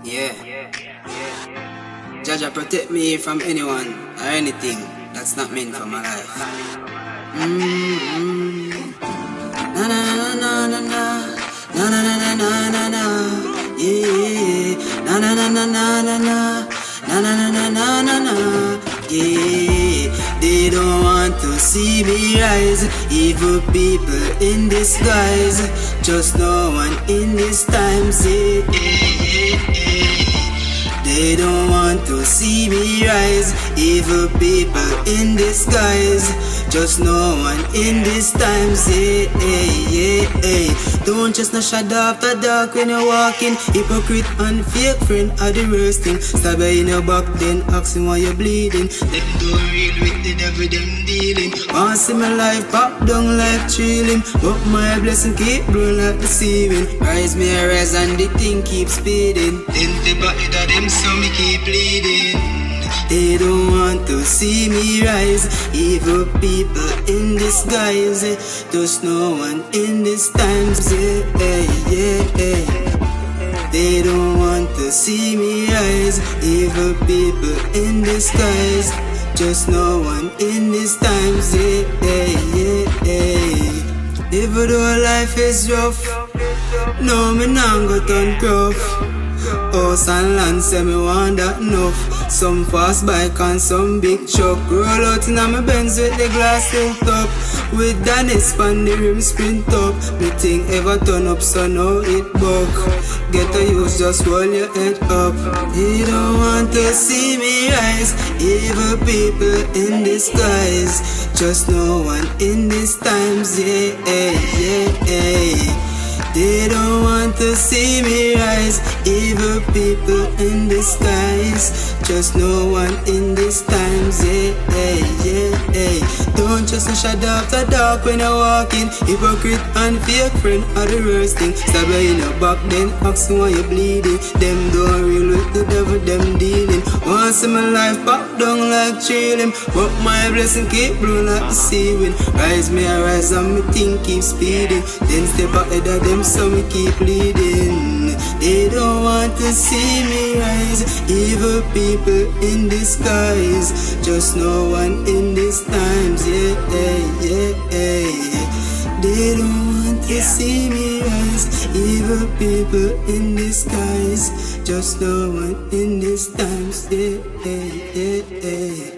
Yeah. Jaja protect me from anyone or anything that's not meant for my life. Na na na na na na na na na na na na yeah. Na na na na na na na na na na na na na yeah. They don't want to see me rise. Evil people in disguise. Just no one in these times. They don't want to see me rise. Evil people in disguise. Just no one in these times. Don't just not shut after dark when you're walking. Hypocrite and fake friend are the worst thing. Stab you in your back, then asking why you're bleeding. Them don't real with the devil, them dealing. Want see my life pop down like chilling, but my blessing keep blowing like the ceiling. Rise me a rise and the thing keep speeding. Then the body of them so me keep bleeding. They don't want to see me rise. Evil people in disguise. There's no one in these times. They don't want to see me rise. Evil people in disguise. Just no one in these times. Even though life is rough, no me nah go turn gruff. House and land say me want that enough. Some fast bike and some big truck. Roll out in my Benz with the glass tilt up. With Dennis pan the rim sprint up. Me thing ever turn up so now it buck. Get a use, just roll your head up. They don't want to see me rise. Evil people in disguise. Just no one in these times. They don't want to see me rise. Evil people in disguise. Just no one in these times. Don't just shut up the dark when you're walking. Hypocrite and fake friend are the worst thing. Stab you in your back, then asking why you're bleeding. Them don't real with the devil, them dealing. Want see my life pop down like chilling, but my blessing keep blowing like the sea wind. Rise me a rise and me thing keep speeding. Then step ahead of them so me keep leading. They don't want to see me rise. Evil people in disguise. Just no one in these times. They don't want to see me rise. Evil people in disguise. Just no one in these times.